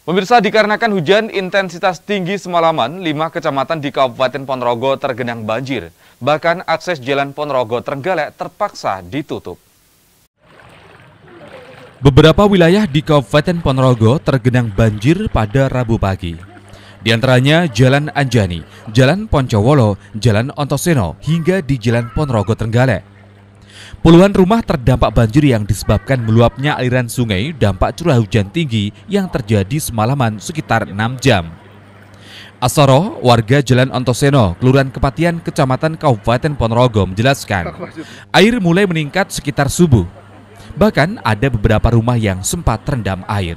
Pemirsa, dikarenakan hujan intensitas tinggi semalaman, 5 kecamatan di Kabupaten Ponorogo tergenang banjir. Bahkan akses Jalan Ponorogo Trenggalek terpaksa ditutup. Beberapa wilayah di Kabupaten Ponorogo tergenang banjir pada Rabu pagi. Di antaranya Jalan Anjani, Jalan Poncowolo, Jalan Ontoseno, hingga di Jalan Ponorogo Trenggalek. Puluhan rumah terdampak banjir yang disebabkan meluapnya aliran sungai dampak curah hujan tinggi yang terjadi semalaman sekitar 6 jam. Asoro, warga Jalan Ontoseno, Kelurahan Kepatian, Kecamatan Kabupaten Ponorogo menjelaskan, air mulai meningkat sekitar subuh. Bahkan ada beberapa rumah yang sempat terendam air.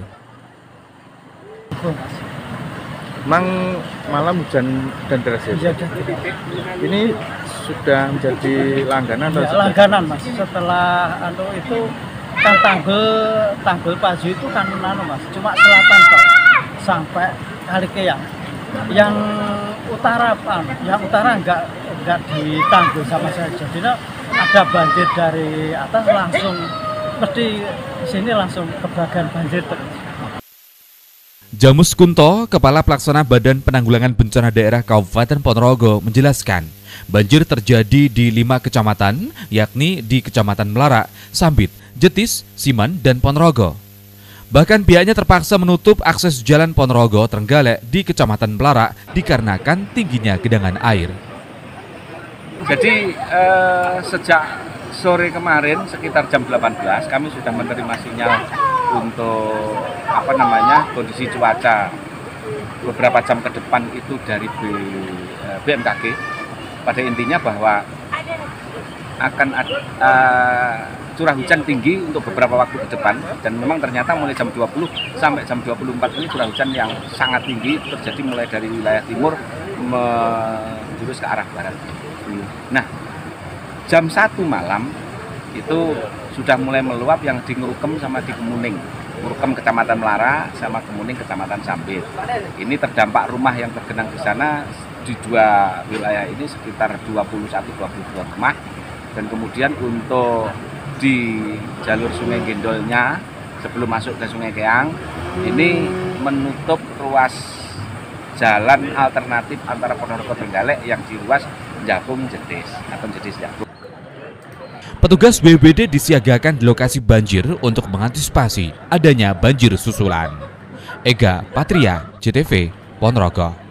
Memang malam hujan dan deras ya? Ini sudah menjadi langganan atau ya, langganan Mas. Setelah itu kan tanggul Paju itu kan Mas, cuma selatan kok sampai Kalikeang. Yang utara enggak ditanggul sama saja. Jadi ada banjir dari atas langsung mesti sini langsung ke bagian banjir terus. Jamus Kunto, Kepala Pelaksana Badan Penanggulangan Bencana Daerah Kabupaten Ponorogo menjelaskan, banjir terjadi di 5 kecamatan, yakni di Kecamatan Melara, Sambit, Jetis, Siman, dan Ponorogo. Bahkan pihaknya terpaksa menutup akses Jalan Ponorogo Trenggalek di Kecamatan Melara dikarenakan tingginya genangan air. Jadi sejak sore kemarin sekitar jam 18 kami sudah menerima sinyal untuk kondisi cuaca beberapa jam ke depan itu dari BMKG. Pada intinya bahwa akan ada curah hujan tinggi untuk beberapa waktu ke depan, dan memang ternyata mulai jam 20 sampai jam 24 ini curah hujan yang sangat tinggi terjadi mulai dari wilayah timur menjurus ke arah barat. Nah, jam 1 malam itu sudah mulai meluap yang di Ngurukem sama di Kemuning. Ngurukem Kecamatan Melara sama Kemuning Kecamatan Sambit. Ini terdampak rumah yang tergenang di sana di 2 wilayah ini sekitar 21-22 rumah. Dan kemudian untuk di jalur Sungai Gendolnya sebelum masuk ke Sungai Keang ini menutup ruas jalan alternatif antara Ponorogo Trenggalek yang di ruas Jakung Jetis atau Jetis Jakung. Petugas BPBD disiagakan di lokasi banjir untuk mengantisipasi adanya banjir susulan. Ega Patria, JTV, Ponorogo.